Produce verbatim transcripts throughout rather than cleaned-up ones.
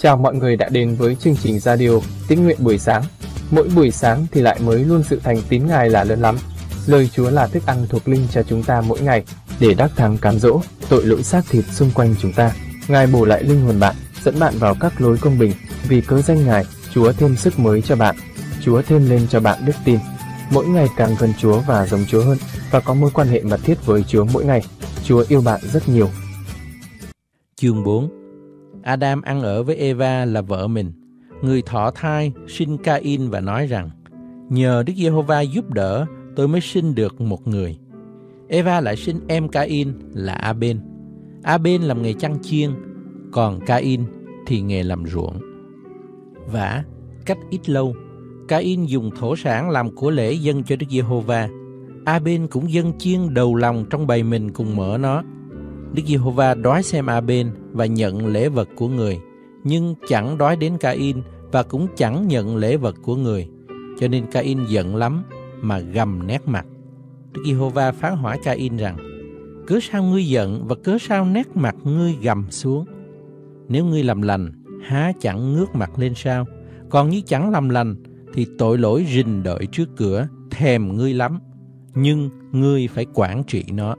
Chào mọi người đã đến với chương trình radio Tín nguyện buổi sáng. Mỗi buổi sáng thì lại mới luôn sự thành tín Ngài là lớn lắm. Lời Chúa là thức ăn thuộc linh cho chúng ta mỗi ngày để đắc thắng cám dỗ tội lỗi xác thịt xung quanh chúng ta. Ngài bổ lại linh hồn bạn, dẫn bạn vào các lối công bình. Vì cớ danh Ngài, Chúa thêm sức mới cho bạn. Chúa thêm lên cho bạn đức tin. Mỗi ngày càng gần Chúa và giống Chúa hơn, và có mối quan hệ mật thiết với Chúa mỗi ngày. Chúa yêu bạn rất nhiều. Chương bốn. Adam ăn ở với Eva là vợ mình. Người thọ thai sinh Ca-in và nói rằng: nhờ Đức Giê-hô-va giúp đỡ, tôi mới sinh được một người. Eva lại sinh em Ca-in là A-bên. A-bên làm nghề chăn chiên, còn Ca-in thì nghề làm ruộng. Vả, cách ít lâu, Ca-in dùng thổ sản làm của lễ dâng cho Đức Giê-hô-va. A-bên cũng dâng chiên đầu lòng trong bầy mình cùng mỡ nó. Đức Giê-hô-va đói xem A-bên và nhận lễ vật của người, nhưng chẳng đói đến Ca-in và cũng chẳng nhận lễ vật của người. Cho nên Ca-in giận lắm mà gầm nét mặt. Đức Giê-hô-va phán hỏi Ca-in rằng: cớ sao ngươi giận và cớ sao nét mặt ngươi gầm xuống? Nếu ngươi làm lành, há chẳng ngước mặt lên sao? Còn như chẳng làm lành thì tội lỗi rình đợi trước cửa, thèm ngươi lắm, nhưng ngươi phải quản trị nó.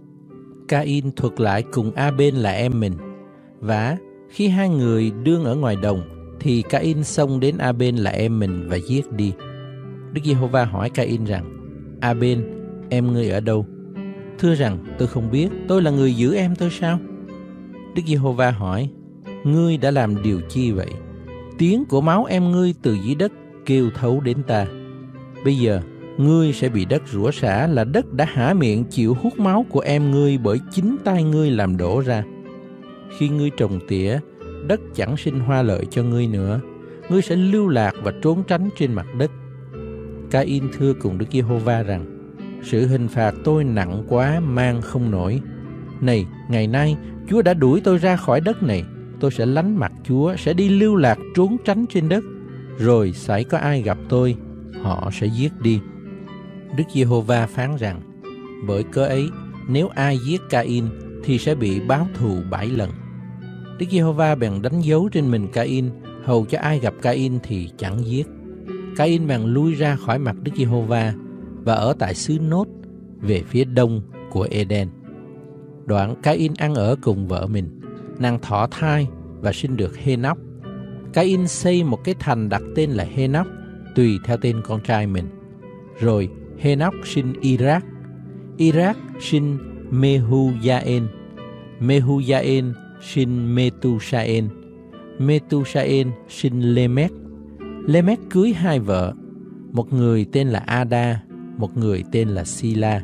Ca-in thuật lại cùng A-bên là em mình. Vả, khi hai người đương ở ngoài đồng, thì Ca-in xông đến A-bên là em mình và giết đi. Đức Giê-hô-va hỏi Ca-in rằng: A-bên, em ngươi ở đâu? Thưa rằng: tôi không biết, tôi là người giữ em tôi sao? Đức Giê-hô-va hỏi: ngươi đã làm điều chi vậy? Tiếng của máu em ngươi từ dưới đất kêu thấu đến ta. Bây giờ ngươi sẽ bị đất rủa xả, là đất đã há miệng chịu hút máu của em ngươi bởi chính tay ngươi làm đổ ra. Khi ngươi trồng tỉa, đất chẳng sinh hoa lợi cho ngươi nữa, ngươi sẽ lưu lạc và trốn tránh trên mặt đất. Ca-in thưa cùng Đức Giê-hô-va rằng: sự hình phạt tôi nặng quá, mang không nổi. Này, ngày nay Chúa đã đuổi tôi ra khỏi đất này, tôi sẽ lánh mặt Chúa, sẽ đi lưu lạc trốn tránh trên đất. Rồi xảy có ai gặp tôi, họ sẽ giết đi. Đức Giê-hô-va phán rằng: bởi cớ ấy, nếu ai giết Ca-in thì sẽ bị báo thù bảy lần. Đức Giê-hô-va bèn đánh dấu trên mình Ca-in, hầu cho ai gặp Ca-in thì chẳng giết. Ca-in bèn lui ra khỏi mặt Đức Giê-hô-va và ở tại xứ Nốt, về phía đông của Eden. Đoạn Ca-in ăn ở cùng vợ mình, nàng thọ thai và sinh được Hê-nóc. Ca-in xây một cái thành đặt tên là Hê-nóc, tùy theo tên con trai mình. Rồi Hê-nóc sinh Y-rác. Y-rác sinh Mê-hu-gia-en. Mê-hu-gia-en sinh Mê-tu-sa-en. Mê-tu-sa-en sinh Lê-mét. Lê-mét cưới hai vợ, một người tên là Ada, một người tên là Si-la.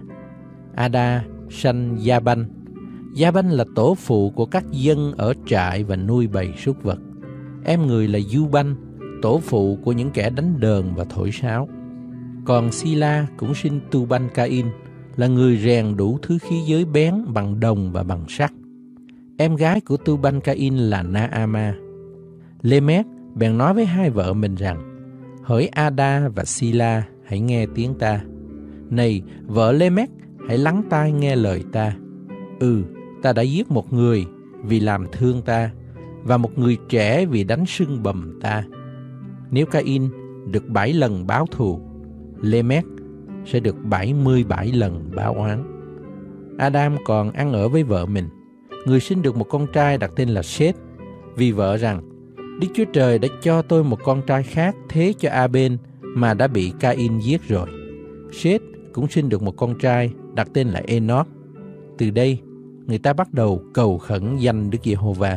Ada sanh Gia-banh. Gia-banh là tổ phụ của các dân ở trại và nuôi bầy súc vật. Em người là Du-banh, tổ phụ của những kẻ đánh đờn và thổi sáo. Còn Si-la cũng sinh Tu-banh-ca-in, là người rèn đủ thứ khí giới bén bằng đồng và bằng sắt. Em gái của Tu-banh-ca-in là Na-ama. Lê-mét bèn nói với hai vợ mình rằng: hỡi Ada và Si-la, hãy nghe tiếng ta. Này, vợ Lê-mét, hãy lắng tai nghe lời ta. Ừ, ta đã giết một người vì làm thương ta, và một người trẻ vì đánh sưng bầm ta. Nếu Ca-in được bảy lần báo thù, Lê-mét sẽ được bảy mươi bảy lần báo oán. Adam còn ăn ở với vợ mình. Người sinh được một con trai đặt tên là Sết, vì vợ rằng: Đức Chúa Trời đã cho tôi một con trai khác thế cho A-bên mà đã bị Ca-in giết rồi. Sết cũng sinh được một con trai đặt tên là Ê-nóc. Từ đây, người ta bắt đầu cầu khẩn danh Đức Giê-hô-va.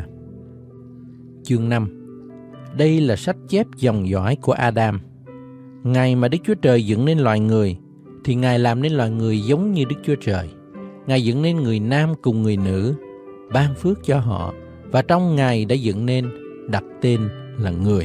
Chương năm. Đây là sách chép dòng dõi của Adam. Ngày mà Đức Chúa Trời dựng nên loài người, thì Ngài làm nên loài người giống như Đức Chúa Trời. Ngài dựng nên người nam cùng người nữ, ban phước cho họ, và trong Ngài đã dựng nên, đặt tên là người.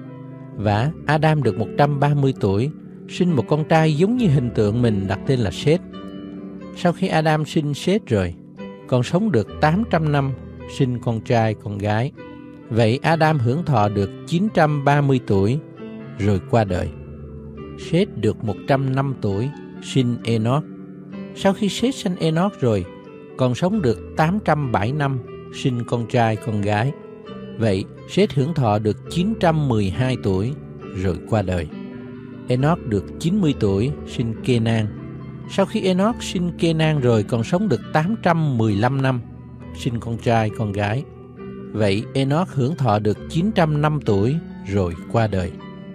Và Adam được một trăm ba mươi tuổi, sinh một con trai giống như hình tượng mình, đặt tên là Sết. Sau khi Adam sinh Sết rồi, còn sống được tám trăm năm, sinh con trai con gái. Vậy Adam hưởng thọ được chín trăm ba mươi tuổi, rồi qua đời. Sết được một trăm năm tuổi, sinh Ê-nóc. Sau khi Sết sinh Ê-nóc rồi, còn sống được tám trăm bảy năm, sinh con trai con gái. Vậy Sết hưởng thọ được chín trăm mười hai tuổi rồi qua đời. Enoch được chín mươi tuổi sinh Kenan. Sau khi Enoch sinh Kenan rồi còn sống được tám trăm mười lăm năm, sinh con trai con gái. Vậy Enoch hưởng thọ được chín trăm năm tuổi rồi qua đời.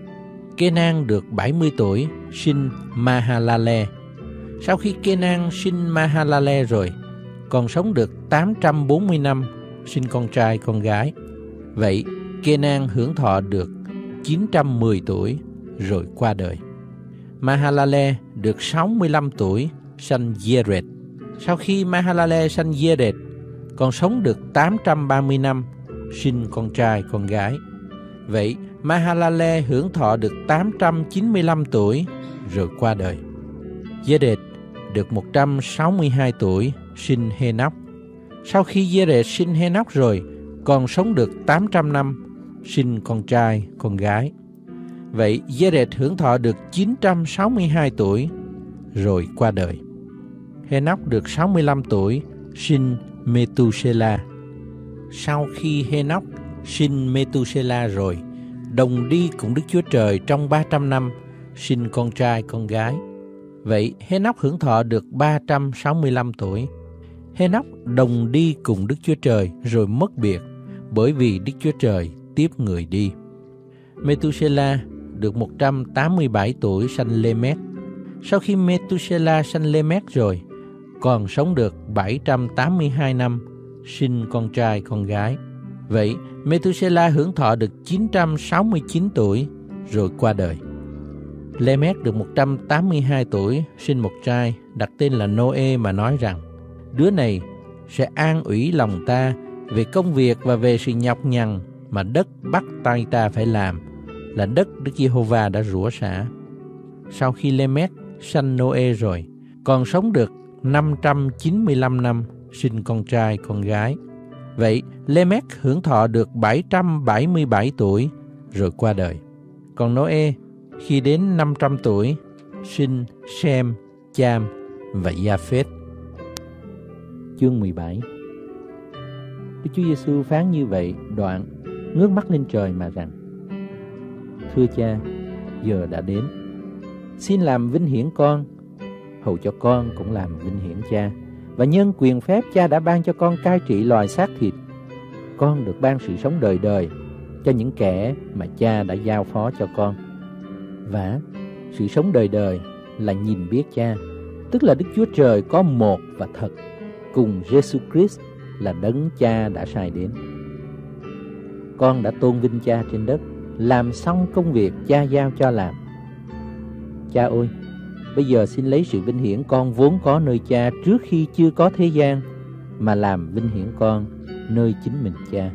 Kenan được bảy mươi tuổi sinh Mahalalel. Sau khi Kenan sinh Mahalalel rồi còn sống được tám trăm bốn mươi năm, sinh con trai con gái. Vậy Kenan hưởng thọ được chín trăm mười tuổi rồi qua đời. Mahalalel được sáu mươi lăm tuổi sanh Yered. Sau khi Mahalalel sanh Yered còn sống được tám trăm ba mươi năm, sinh con trai con gái. Vậy Mahalalel hưởng thọ được tám trăm chín mươi lăm tuổi rồi qua đời. Yered được một trăm sáu mươi hai tuổi sinh Henoch. Sau khi Yered sinh Henoch rồi còn sống được tám trăm năm, sinh con trai con gái. Vậy Yered hưởng thọ được chín trăm sáu mươi hai tuổi rồi qua đời. Henoch được sáu mươi lăm tuổi sinh Methuselah. Sau khi Henoch sinh Methuselah rồi đồng đi cùng Đức Chúa Trời trong ba trăm năm, sinh con trai con gái. Vậy Henoch hưởng thọ được ba trăm sáu mươi lăm tuổi. Henoch đồng đi cùng Đức Chúa Trời rồi mất biệt, bởi vì Đức Chúa Trời tiếp người đi. Methuselah được một trăm tám mươi bảy tuổi sanh Lê-mét. Sau khi Methuselah sanh Lê-mét rồi còn sống được bảy trăm tám mươi hai năm, sinh con trai con gái. Vậy Methuselah hưởng thọ được chín trăm sáu mươi chín tuổi rồi qua đời. Lê-mét được một trăm tám mươi hai tuổi, sinh một trai đặt tên là Nô-ê mà nói rằng: đứa này sẽ an ủi lòng ta về công việc và về sự nhọc nhằn mà đất bắt tay ta phải làm, là đất Đức Giê-hô-va đã rủa xả. Sau khi Lê-mét sanh Nô-ê rồi còn sống được năm trăm chín mươi lăm năm, sinh con trai con gái. Vậy Lê-mét hưởng thọ được bảy trăm bảy mươi bảy tuổi rồi qua đời. Còn Nô-ê khi đến năm trăm tuổi sinh Sem, Cham và Gia-phết. Chương mười bảy. Đức Chúa Giêsu phán như vậy, đoạn ngước mắt lên trời mà rằng: thưa Cha, giờ đã đến, xin làm vinh hiển con, hầu cho con cũng làm vinh hiển Cha. Và nhân quyền phép Cha đã ban cho con cai trị loài xác thịt, con được ban sự sống đời đời cho những kẻ mà Cha đã giao phó cho con. Và sự sống đời đời là nhìn biết Cha, tức là Đức Chúa Trời có một và thật, cùng Giêsu Christ là đấng Cha đã sai đến. Con đã tôn vinh Cha trên đất, làm xong công việc Cha giao cho làm. Cha ơi, bây giờ xin lấy sự vinh hiển con vốn có nơi Cha trước khi chưa có thế gian, mà làm vinh hiển con nơi chính mình Cha.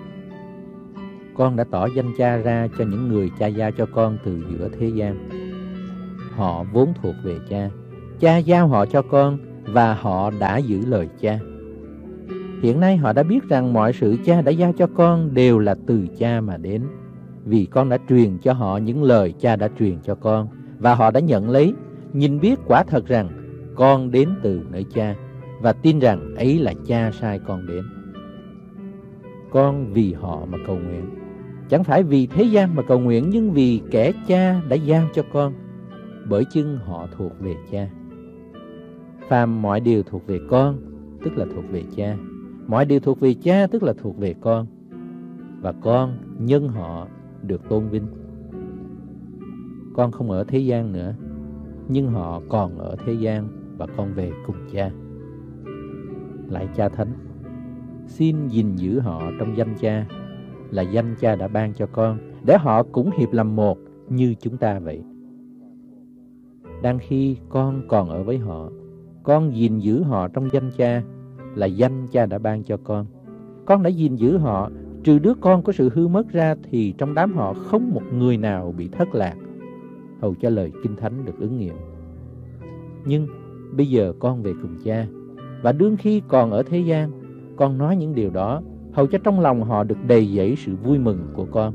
Con đã tỏ danh Cha ra cho những người Cha giao cho con từ giữa thế gian. Họ vốn thuộc về Cha, Cha giao họ cho con và họ đã giữ lời Cha. Hiện nay họ đã biết rằng mọi sự Cha đã giao cho con đều là từ Cha mà đến, vì con đã truyền cho họ những lời Cha đã truyền cho con, và họ đã nhận lấy, nhìn biết quả thật rằng con đến từ nơi Cha, và tin rằng ấy là Cha sai con đến. Con vì họ mà cầu nguyện, chẳng phải vì thế gian mà cầu nguyện, nhưng vì kẻ Cha đã giao cho con, bởi chưng họ thuộc về Cha. Phàm mọi điều thuộc về con, tức là thuộc về Cha. Mọi điều thuộc về Cha, tức là thuộc về con. Và con nhân họ được tôn vinh. Con không ở thế gian nữa, nhưng họ còn ở thế gian, và con về cùng Cha. Lạy Cha Thánh, xin gìn giữ họ trong danh Cha, là danh Cha đã ban cho con, để họ cũng hiệp làm một như chúng ta vậy. Đang khi con còn ở với họ, con gìn giữ họ trong danh Cha, là danh Cha đã ban cho con. Con đã gìn giữ họ, trừ đứa con có sự hư mất ra, thì trong đám họ không một người nào bị thất lạc, hầu cho lời Kinh Thánh được ứng nghiệm. Nhưng bây giờ con về cùng Cha, và đương khi còn ở thế gian, con nói những điều đó, hầu cho trong lòng họ được đầy dẫy sự vui mừng của con.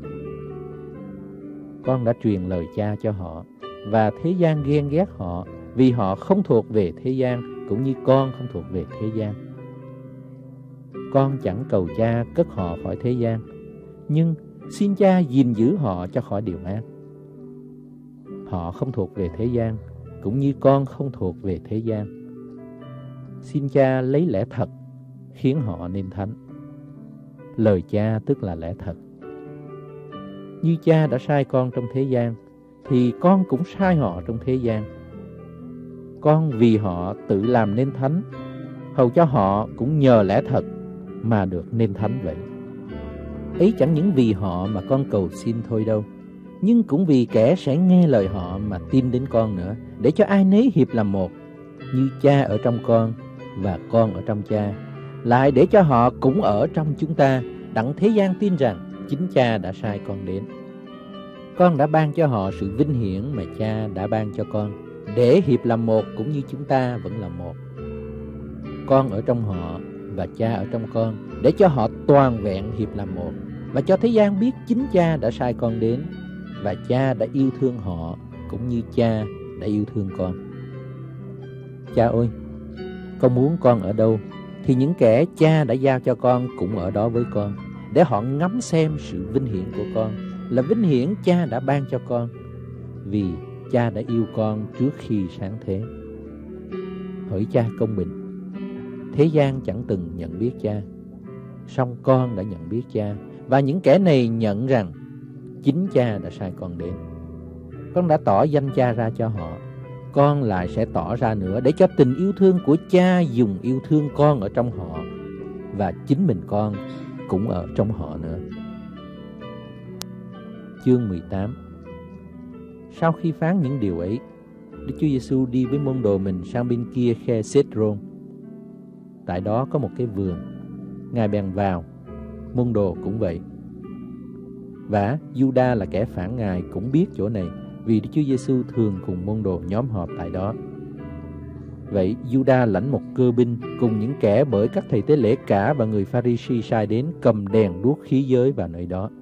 Con đã truyền lời Cha cho họ, và thế gian ghen ghét họ, vì họ không thuộc về thế gian, cũng như con không thuộc về thế gian. Con chẳng cầu Cha cất họ khỏi thế gian, nhưng xin Cha gìn giữ họ cho khỏi điều ác. Họ không thuộc về thế gian, cũng như con không thuộc về thế gian. Xin Cha lấy lẽ thật khiến họ nên thánh. Lời Cha tức là lẽ thật. Như Cha đã sai con trong thế gian, thì con cũng sai họ trong thế gian. Con vì họ tự làm nên thánh, hầu cho họ cũng nhờ lẽ thật mà được nên thánh vậy. Ấy chẳng những vì họ mà con cầu xin thôi đâu, nhưng cũng vì kẻ sẽ nghe lời họ mà tin đến con nữa, để cho ai nấy hiệp làm một, như Cha ở trong con và con ở trong Cha, lại để cho họ cũng ở trong chúng ta, đặng thế gian tin rằng chính Cha đã sai con đến. Con đã ban cho họ sự vinh hiển mà Cha đã ban cho con, để hiệp làm một cũng như chúng ta vẫn là một. Con ở trong họ và Cha ở trong con, để cho họ toàn vẹn hiệp làm một, và cho thế gian biết chính Cha đã sai con đến, và Cha đã yêu thương họ cũng như Cha đã yêu thương con. Cha ơi, con muốn con ở đâu thì những kẻ Cha đã giao cho con cũng ở đó với con, để họ ngắm xem sự vinh hiển của con, là vinh hiển Cha đã ban cho con, vì Cha đã yêu con trước khi sáng thế. Hỡi Cha công bình, thế gian chẳng từng nhận biết Cha, song con đã nhận biết Cha, và những kẻ này nhận rằng chính Cha đã sai con đến. Con đã tỏ danh Cha ra cho họ, con lại sẽ tỏ ra nữa, để cho tình yêu thương của Cha dùng yêu thương con ở trong họ, và chính mình con cũng ở trong họ nữa. Chương mười tám. Sau khi phán những điều ấy, Đức Chúa Giêsu đi với môn đồ mình sang bên kia khe Cedron. Tại đó có một cái vườn, Ngài bèn vào, môn đồ cũng vậy. Và Giu-đa là kẻ phản Ngài cũng biết chỗ này, vì Đức Chúa Giêsu thường cùng môn đồ nhóm họp tại đó. Vậy Giu-đa lãnh một cơ binh cùng những kẻ bởi các thầy tế lễ cả và người Pha-ri-si sai đến, cầm đèn đuốc khí giới vào nơi đó.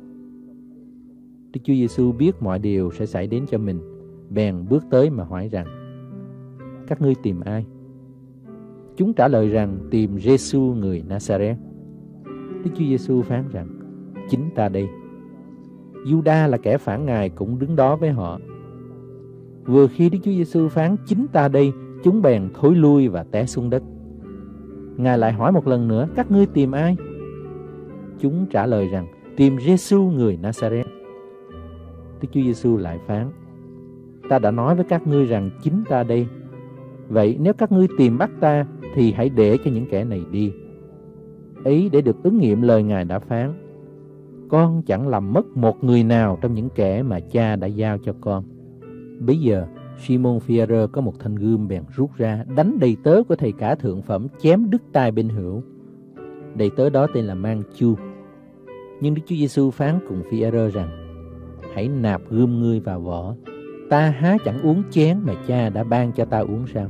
Đức Chúa Giêsu biết mọi điều sẽ xảy đến cho mình, bèn bước tới mà hỏi rằng: các ngươi tìm ai? Chúng trả lời rằng tìm Giê-xu người Na-sa-rét. Đức Chúa Giêsu phán rằng: chính ta đây. Giu-đa là kẻ phản Ngài cũng đứng đó với họ. Vừa khi Đức Chúa Giêsu phán chính ta đây, chúng bèn thối lui và té xuống đất. Ngài lại hỏi một lần nữa: các ngươi tìm ai? Chúng trả lời rằng tìm Giê-xu người Na-sa-rét. Đức Chúa Giêsu lại phán: ta đã nói với các ngươi rằng chính ta đây. Vậy nếu các ngươi tìm bắt ta, thì hãy để cho những kẻ này đi. Ấy để được ứng nghiệm lời Ngài đã phán: con chẳng làm mất một người nào trong những kẻ mà Cha đã giao cho con. Bấy giờ Simon Phi-e-rơ có một thanh gươm, bèn rút ra đánh đầy tớ của thầy cả thượng phẩm, chém đứt tai bên hữu. Đầy tớ đó tên là Mang-chu. Nhưng Đức Chúa Giêsu phán cùng Phi-e-rơ rằng: hãy nạp gươm ngươi vào vỏ. Ta há chẳng uống chén mà Cha đã ban cho ta uống sao?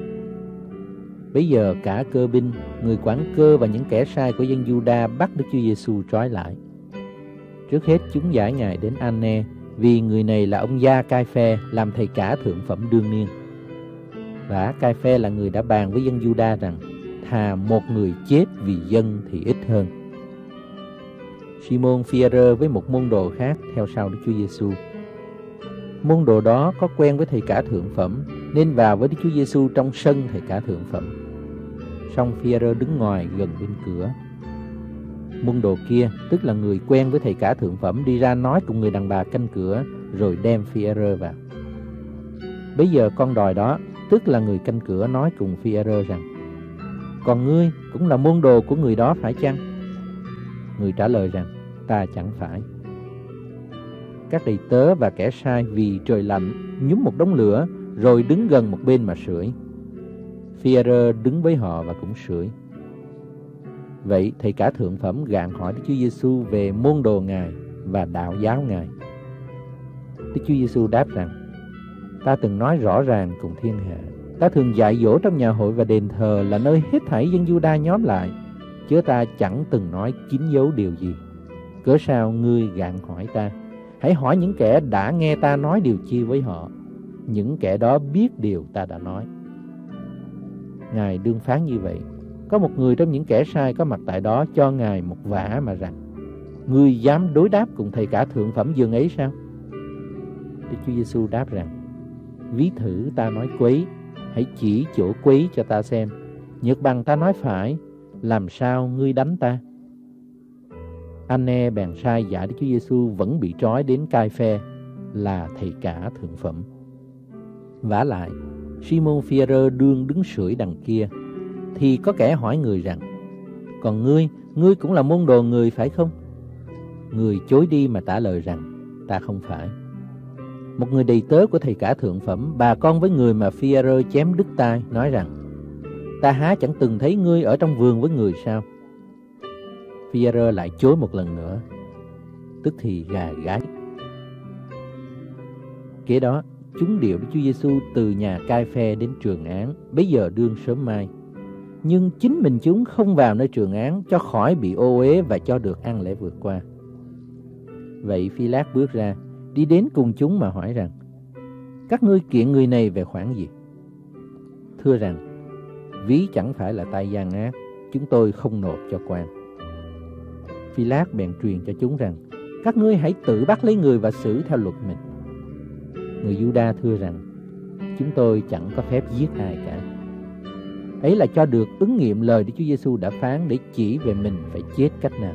Bấy giờ cả cơ binh, người quản cơ và những kẻ sai của dân Giu-đa bắt Đức Chúa Giêsu trói lại. Trước hết chúng giải Ngài đến An-ne, vì người này là ông Gia Cai-phe, làm thầy cả thượng phẩm đương niên. Và Cai-phe là người đã bàn với dân Giu-đa rằng thà một người chết vì dân thì ít hơn. Simon Phi-e-rơ với một môn đồ khác theo sau Đức Chúa Giêsu. Môn đồ đó có quen với thầy cả thượng phẩm, nên vào với Đức Chúa Giêsu trong sân thầy cả thượng phẩm. Song Phi-e-rơ đứng ngoài gần bên cửa. Môn đồ kia, tức là người quen với thầy cả thượng phẩm, đi ra nói cùng người đàn bà canh cửa, rồi đem Phi-e-rơ vào. Bấy giờ con đòi đó, tức là người canh cửa, nói cùng Phi-e-rơ rằng: còn ngươi cũng là môn đồ của người đó phải chăng? Người trả lời rằng: ta chẳng phải. Các đầy tớ và kẻ sai vì trời lạnh nhúm một đống lửa, rồi đứng gần một bên mà sưởi. Phi-e-rơ đứng với họ và cũng sưởi. Vậy thầy cả thượng phẩm gạn hỏi Đức Chúa Giêsu về môn đồ Ngài và đạo giáo Ngài. Đức Chúa Giêsu đáp rằng: ta từng nói rõ ràng cùng thiên hạ, ta thường dạy dỗ trong nhà hội và đền thờ, là nơi hết thảy dân Giu-đa nhóm lại, chứ ta chẳng từng nói kín giấu điều gì. Cớ sao ngươi gạn hỏi ta? Hãy hỏi những kẻ đã nghe ta nói điều chi với họ. Những kẻ đó biết điều ta đã nói. Ngài đương phán như vậy. Có một người trong những kẻ sai có mặt tại đó cho Ngài một vả mà rằng: ngươi dám đối đáp cùng thầy cả thượng phẩm dường ấy sao? Đức Chúa Giêsu đáp rằng, ví thử ta nói quấy, hãy chỉ chỗ quấy cho ta xem. Nhược bằng ta nói phải, làm sao ngươi đánh ta? Anne bèn sai giả Đức Chúa Giêsu vẫn bị trói đến Cai-phe, là thầy cả thượng phẩm. Vả lại, Simon Phi-e-rơ đương đứng sưởi đằng kia, thì có kẻ hỏi người rằng, còn ngươi, ngươi cũng là môn đồ người phải không? Người chối đi mà trả lời rằng, ta không phải. Một người đầy tớ của thầy cả thượng phẩm, bà con với người mà Phi-e-rơ chém đứt tai, nói rằng, ta há chẳng từng thấy ngươi ở trong vườn với người sao? Phi-e-rơ lại chối một lần nữa, tức thì gà gáy. Kế đó, chúng điệu Đức Chúa Giêsu từ nhà Cai-phe đến trường án, bấy giờ đương sớm mai. Nhưng chính mình chúng không vào nơi trường án, cho khỏi bị ô uế và cho được ăn lễ vượt qua. Vậy Phi-lát bước ra, đi đến cùng chúng mà hỏi rằng, các ngươi kiện người này về khoản gì? Thưa rằng, ví chẳng phải là tay gian ác, chúng tôi không nộp cho quan. Phi-lát bèn truyền cho chúng rằng, các ngươi hãy tự bắt lấy người và xử theo luật mình. Người Giu-đa thưa rằng, chúng tôi chẳng có phép giết ai cả. Ấy là cho được ứng nghiệm lời Đức Chúa Giêsu đã phán để chỉ về mình phải chết cách nào.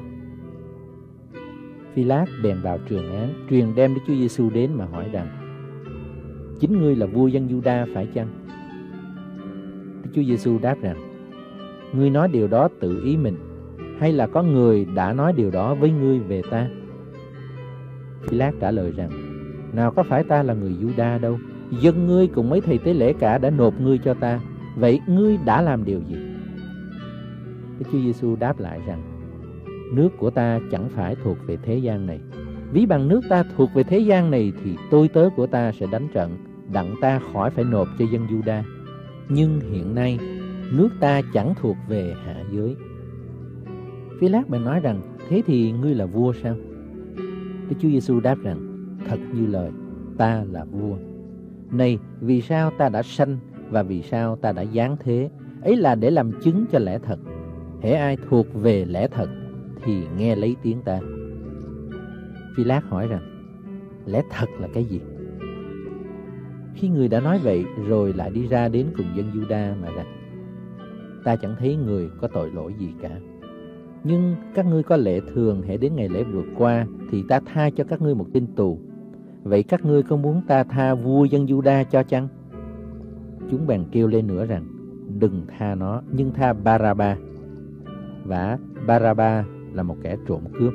Phi-lát bèn vào trường án, truyền đem Đức Chúa Giêsu đến mà hỏi rằng, chính ngươi là vua dân Giu-đa phải chăng? Đức Chúa Giêsu đáp rằng, ngươi nói điều đó tự ý mình, hay là có người đã nói điều đó với ngươi về ta? Phi-lát trả lời rằng, nào có phải ta là người Giu-đa đâu, dân ngươi cùng mấy thầy tế lễ cả đã nộp ngươi cho ta, vậy ngươi đã làm điều gì? Đức Chúa Giêsu đáp lại rằng, nước của ta chẳng phải thuộc về thế gian này. Ví bằng nước ta thuộc về thế gian này thì tôi tớ của ta sẽ đánh trận, đặng ta khỏi phải nộp cho dân Giu-đa. Nhưng hiện nay nước ta chẳng thuộc về hạ giới. Phi-lát bèn nói rằng, thế thì ngươi là vua sao? Đức Chúa Giêsu đáp rằng, thật như lời, ta là vua. Này, vì sao ta đã sanh và vì sao ta đã giáng thế? Ấy là để làm chứng cho lẽ thật. Hễ ai thuộc về lẽ thật thì nghe lấy tiếng ta. Phi-lát hỏi rằng, lẽ thật là cái gì? Khi người đã nói vậy rồi lại đi ra đến cùng dân Giu-đa mà rằng, ta chẳng thấy người có tội lỗi gì cả. Nhưng các ngươi có lệ thường hễ đến ngày lễ vượt qua thì ta tha cho các ngươi một tin tù. Vậy các ngươi có muốn ta tha vua dân Giu-đa cho chăng? Chúng bèn kêu lên nữa rằng, đừng tha nó, nhưng tha Ba-ra-ba. Và Ba-ra-ba là một kẻ trộm cướp.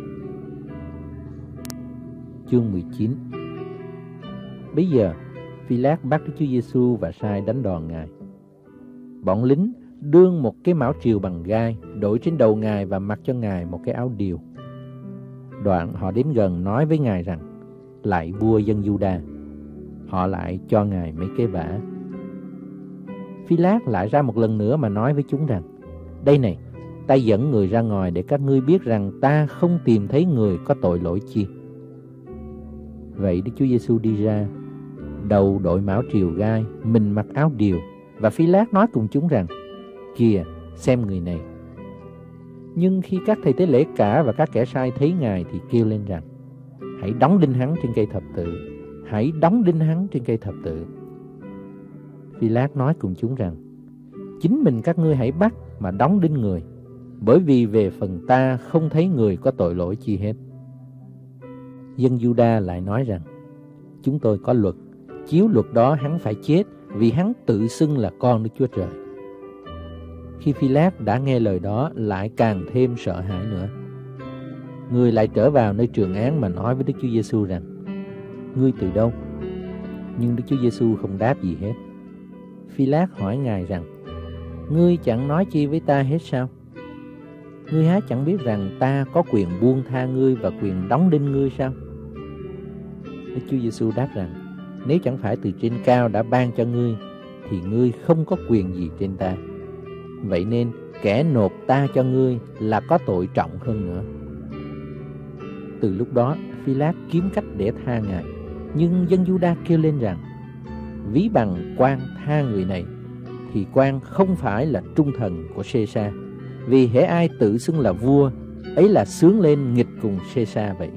Chương mười chín. Bây giờ Phi-lát bắt Đức Chúa Giêsu và sai đánh đòn Ngài. Bọn lính đương một cái mão triều bằng gai, đội trên đầu Ngài và mặc cho Ngài một cái áo điều. Đoạn họ đến gần nói với Ngài rằng, lạy vua dân Giu-đa. Họ lại cho Ngài mấy cái vả. Phi-lát lại ra một lần nữa mà nói với chúng rằng, đây này, ta dẫn người ra ngoài để các ngươi biết rằng ta không tìm thấy người có tội lỗi chi. Vậy Đức Chúa Giêsu đi ra, đầu đội mão triều gai, mình mặc áo điều, và Phi-lát nói cùng chúng rằng, kìa, xem người này. Nhưng khi các thầy tế lễ cả và các kẻ sai thấy Ngài thì kêu lên rằng, hãy đóng đinh hắn trên cây thập tự, hãy đóng đinh hắn trên cây thập tự. Phi-lát nói cùng chúng rằng, chính mình các ngươi hãy bắt mà đóng đinh người, bởi vì về phần ta không thấy người có tội lỗi chi hết. Dân Giu-đa lại nói rằng, chúng tôi có luật, chiếu luật đó hắn phải chết, vì hắn tự xưng là con Đức Chúa Trời. Khi Phi-lát đã nghe lời đó, lại càng thêm sợ hãi nữa. Người lại trở vào nơi trường án mà nói với Đức Chúa Giêsu rằng, ngươi từ đâu? Nhưng Đức Chúa Giêsu không đáp gì hết. Phi-lát hỏi Ngài rằng, ngươi chẳng nói chi với ta hết sao? Ngươi há chẳng biết rằng ta có quyền buông tha ngươi và quyền đóng đinh ngươi sao? Đức Chúa Giêsu đáp rằng, nếu chẳng phải từ trên cao đã ban cho ngươi, thì ngươi không có quyền gì trên ta. Vậy nên kẻ nộp ta cho ngươi là có tội trọng hơn nữa. Từ lúc đó, Phi-lát kiếm cách để tha Ngài. Nhưng dân Giu-đa kêu lên rằng, ví bằng quan tha người này, thì quan không phải là trung thần của Sê-sa. Vì hễ ai tự xưng là vua ấy là sướng lên nghịch cùng Xê-sa vậy.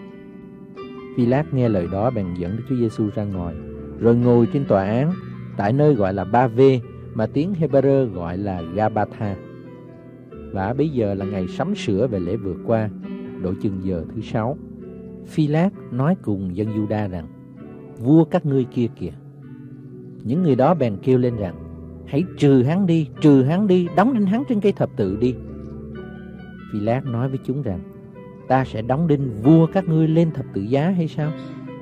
Phi-lát nghe lời đó bèn dẫn Đức Chúa Giêsu ra ngoài, rồi ngồi trên tòa án tại nơi gọi là Ba-vê, mà tiếng Hê-bơ-rơ gọi là Ga-ba-tha. Và bây giờ là ngày sắm sửa về lễ vượt qua, độ chừng giờ thứ sáu. Phi-lát nói cùng dân Giu-đa rằng: vua các ngươi kia kìa. Những người đó bèn kêu lên rằng: hãy trừ hắn đi, trừ hắn đi, đóng đinh hắn trên cây thập tự đi. Phi-lát nói với chúng rằng: ta sẽ đóng đinh vua các ngươi lên thập tự giá hay sao?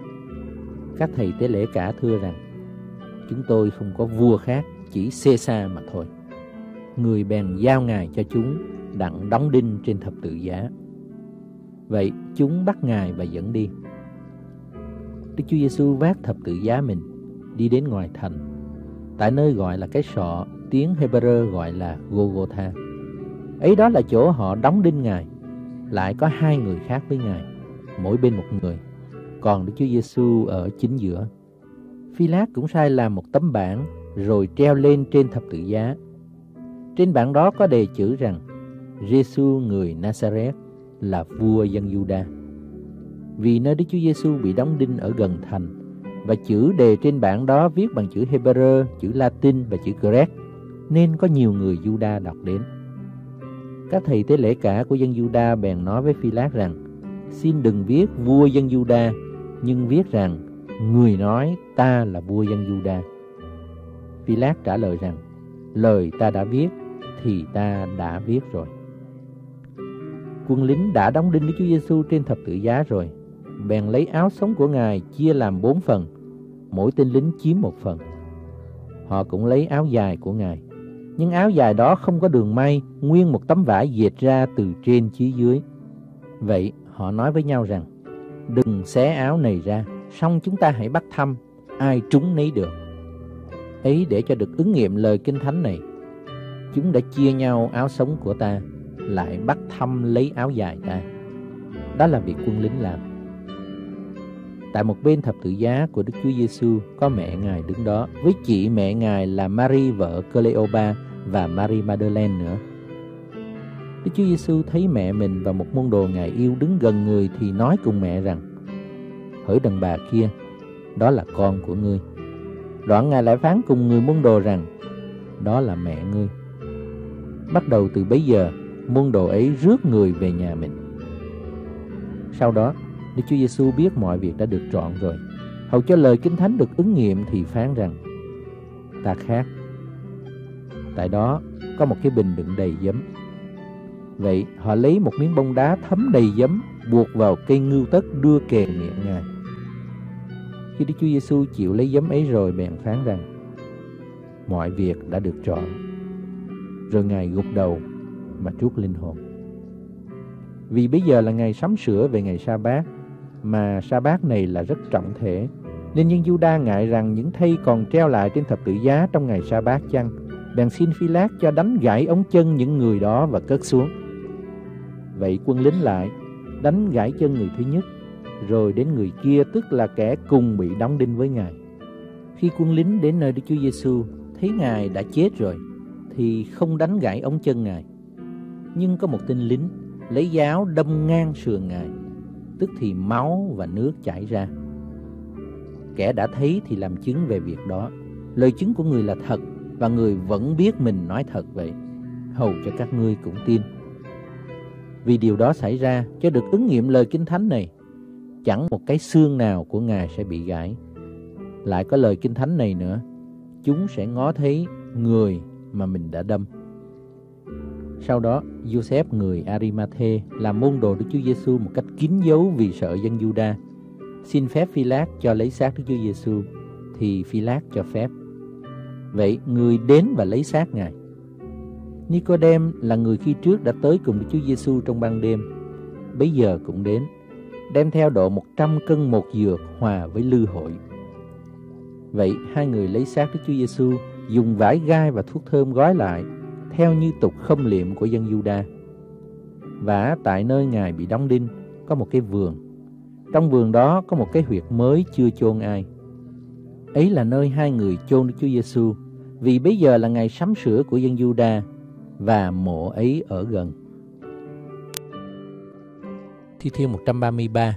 Các thầy tế lễ cả thưa rằng: chúng tôi không có vua khác, chỉ Xê-sa mà thôi. Người bèn giao ngài cho chúng đặng đóng đinh trên thập tự giá. Vậy chúng bắt ngài và dẫn đi. Đức Chúa Giêsu vác thập tự giá mình đi đến ngoài thành, tại nơi gọi là cái sọ, tiếng Hê-bơ-rơ gọi là Gô-gô-tha. Ấy đó là chỗ họ đóng đinh ngài. Lại có hai người khác với ngài, mỗi bên một người, còn Đức Chúa Giêsu ở chính giữa. Phi-lát cũng sai làm một tấm bảng rồi treo lên trên thập tự giá. Trên bảng đó có đề chữ rằng: Giêsu người Na-sa-rét là vua dân Giu-đa. Vì nơi Đức Chúa Giêsu bị đóng đinh ở gần thành, và chữ đề trên bảng đó viết bằng chữ Hê-bơ-rơ, chữ La-tinh và chữ Grecc, nên có nhiều người Giu-đa đọc đến. Các thầy tế lễ cả của dân Giu-đa bèn nói với Phi-lát rằng: xin đừng viết vua dân Giu-đa, nhưng viết rằng người nói ta là vua dân Giu-đa. Phi-lát trả lời rằng: lời ta đã viết thì ta đã viết rồi. Quân lính đã đóng đinh Đức Chúa Giêsu trên thập tự giá rồi, bèn lấy áo sống của ngài chia làm bốn phần, mỗi tên lính chiếm một phần. Họ cũng lấy áo dài của ngài, nhưng áo dài đó không có đường may, nguyên một tấm vải dệt ra từ trên chí dưới. Vậy họ nói với nhau rằng: đừng xé áo này ra, xong chúng ta hãy bắt thăm, ai trúng nấy được. Ấy để cho được ứng nghiệm lời Kinh Thánh này, chúng đã chia nhau áo sống của ta, lại bắt thăm lấy áo dài ta. Đó là việc quân lính làm. Tại một bên thập tự giá của Đức Chúa Giêsu có mẹ ngài đứng đó, với chị mẹ ngài là Mary vợ Cleopa và Mary Magdalene nữa. Đức Chúa Giêsu thấy mẹ mình và một môn đồ ngài yêu đứng gần người thì nói cùng mẹ rằng: hỡi đàn bà kia, đó là con của ngươi. Đoạn ngài lại phán cùng người môn đồ rằng: đó là mẹ ngươi. Bắt đầu từ bấy giờ, môn đồ ấy rước người về nhà mình. Sau đó, Đức Chúa Giêsu biết mọi việc đã được trọn rồi, hầu cho lời Kinh Thánh được ứng nghiệm thì phán rằng: ta khát. Tại đó có một cái bình đựng đầy giấm. Vậy họ lấy một miếng bông đá thấm đầy giấm, buộc vào cây ngưu tất đưa kề miệng ngài. Khi Đức Chúa Giêsu chịu lấy giấm ấy rồi, bèn phán rằng: mọi việc đã được trọn. Rồi ngài gục đầu mà trút linh hồn. Vì bây giờ là ngày sắm sửa về ngày sa-bát, mà sa-bát này là rất trọng thể, nên nhân Giu-đa ngại rằng những thây còn treo lại trên thập tự giá trong ngày sa-bát chăng, bèn xin Phi-lát cho đánh gãy ống chân những người đó và cất xuống. Vậy quân lính lại đánh gãy chân người thứ nhất, rồi đến người kia, tức là kẻ cùng bị đóng đinh với ngài. Khi quân lính đến nơi Đức Chúa Giêsu thấy ngài đã chết rồi, thì không đánh gãy ống chân ngài, nhưng có một tên lính lấy giáo đâm ngang sườn ngài, tức thì máu và nước chảy ra. Kẻ đã thấy thì làm chứng về việc đó. Lời chứng của người là thật, và người vẫn biết mình nói thật vậy, hầu cho các ngươi cũng tin. Vì điều đó xảy ra cho được ứng nghiệm lời Kinh Thánh này: chẳng một cái xương nào của ngài sẽ bị gãy. Lại có lời Kinh Thánh này nữa: chúng sẽ ngó thấy người mà mình đã đâm. Sau đó, Giô-xép người Ari-ma-thê làm môn đồ Đức Chúa Giêsu một cách kín dấu vì sợ dân Giu-đa, xin phép Phi-lát cho lấy xác Đức Chúa Giêsu, thì Phi-lát cho phép. Vậy người đến và lấy xác ngài. Ni-cô-đêm là người khi trước đã tới cùng Đức Chúa Giêsu trong ban đêm, bấy giờ cũng đến, đem theo độ một trăm cân một dược hòa với lư hội. Vậy hai người lấy xác Đức Chúa Giêsu, dùng vải gai và thuốc thơm gói lại, theo như tục khâm liệm của dân Giu-đa. Và tại nơi ngài bị đóng đinh có một cái vườn. Trong vườn đó có một cái huyệt mới chưa chôn ai. Ấy là nơi hai người chôn Đức Chúa Giêsu, vì bây giờ là ngày sắm sửa của dân Giu-đa, và mộ ấy ở gần. Thi Thiên một trăm ba mươi ba.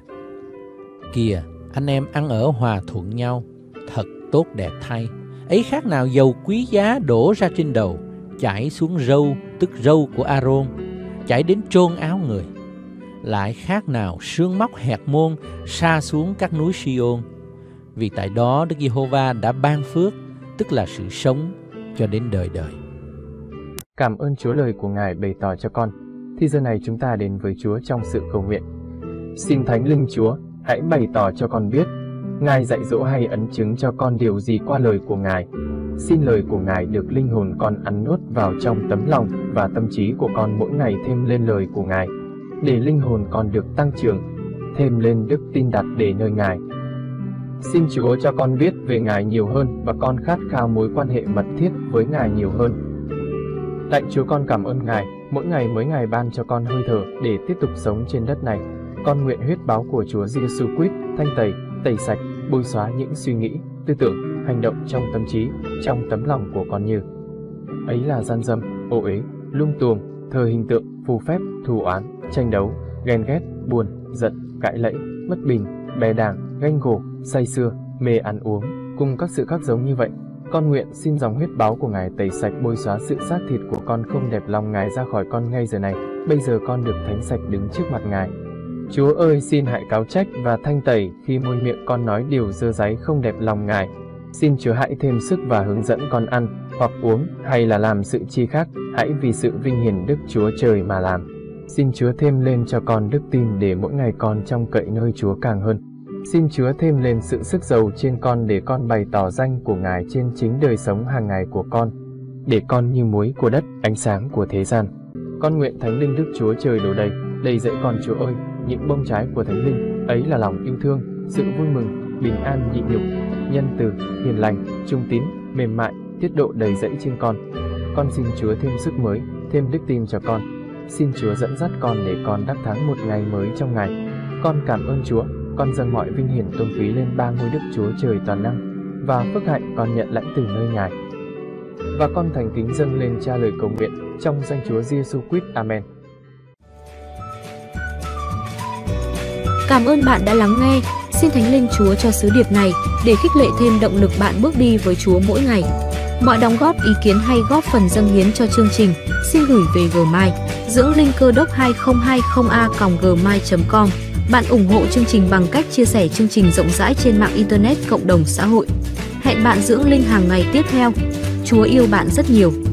Kìa, anh em ăn ở hòa thuận nhau, thật tốt đẹp thay. Ấy khác nào dầu quý giá đổ ra trên đầu, chảy xuống râu, tức râu của Aaron, chảy đến trôn áo người. Lại khác nào sương móc hẹt môn sa xuống các núi Siôn. Vì tại đó Đức Giê-hô-va đã ban phước, tức là sự sống cho đến đời đời. Cảm ơn Chúa lời của Ngài bày tỏ cho con. Thì giờ này chúng ta đến với Chúa trong sự cầu nguyện. Xin Thánh Linh Chúa, hãy bày tỏ cho con biết, Ngài dạy dỗ hay ấn chứng cho con điều gì qua lời của Ngài. Xin lời của Ngài được linh hồn con ăn nuốt vào trong tấm lòng và tâm trí của con mỗi ngày thêm lên lời của Ngài, để linh hồn con được tăng trưởng, thêm lên đức tin đặt để nơi Ngài. Xin Chúa cho con biết về Ngài nhiều hơn và con khát khao mối quan hệ mật thiết với Ngài nhiều hơn. Lạy Chúa, con cảm ơn Ngài, mỗi ngày mỗi ngày ban cho con hơi thở để tiếp tục sống trên đất này. Con nguyện huyết báo của Chúa Giêsu Christ thanh tẩy, tẩy sạch, bôi xóa những suy nghĩ, tư tưởng, hành động trong tâm trí, trong tấm lòng của con như ấy là gian dâm, ô uế, lung tuồng, thờ hình tượng, phù phép, thù oán, tranh đấu, ghen ghét, buồn, giận, cãi lẫy, bất bình, bè đảng, ganh gổ, say sưa, mê ăn uống, cùng các sự khác giống như vậy. Con nguyện xin dòng huyết báo của Ngài tẩy sạch bôi xóa sự xác thịt của con không đẹp lòng Ngài ra khỏi con ngay giờ này. Bây giờ con được thánh sạch đứng trước mặt Ngài. Chúa ơi, xin hãy cáo trách và thanh tẩy khi môi miệng con nói điều dơ dáy không đẹp lòng Ngài. Xin Chúa hãy thêm sức và hướng dẫn con ăn, hoặc uống, hay là làm sự chi khác, hãy vì sự vinh hiển Đức Chúa Trời mà làm. Xin Chúa thêm lên cho con đức tin để mỗi ngày con trông cậy nơi Chúa càng hơn. Xin Chúa thêm lên sự sức giàu trên con để con bày tỏ danh của Ngài trên chính đời sống hàng ngày của con, để con như muối của đất, ánh sáng của thế gian. Con nguyện Thánh Linh Đức Chúa Trời đổ đầy, đầy dẫy con Chúa ơi, những bông trái của Thánh Linh, ấy là lòng yêu thương, sự vui mừng, bình an nhịn nhục, nhân từ, hiền lành, trung tín, mềm mại, tiết độ đầy dẫy trên con. Con xin Chúa thêm sức mới, thêm đức tin cho con. Xin Chúa dẫn dắt con để con đắc thắng một ngày mới trong Ngài. Con cảm ơn Chúa, con dâng mọi vinh hiển tôn quý lên ba ngôi Đức Chúa Trời toàn năng, và phước hạnh con nhận lãnh từ nơi Ngài. Và con thành kính dâng lên Cha lời cầu nguyện trong danh Chúa Giêsu Christ. Amen. Cảm ơn bạn đã lắng nghe. Xin Thánh Linh Chúa cho sứ điệp này để khích lệ thêm động lực bạn bước đi với Chúa mỗi ngày. Mọi đóng góp, ý kiến hay góp phần dâng hiến cho chương trình xin gửi về Gmail dưỡng linh cơ đốc hai không hai không a còng gmail chấm com. Bạn ủng hộ chương trình bằng cách chia sẻ chương trình rộng rãi trên mạng Internet, cộng đồng xã hội. Hẹn bạn dưỡng linh hàng ngày tiếp theo. Chúa yêu bạn rất nhiều.